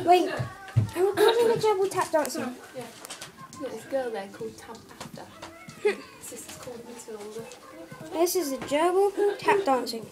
Wait, I'm recording the gerbil tap dancing. Yeah. Look, there's a girl there called Tab After. Sister's called Matilda. This is the gerbil tap dancing.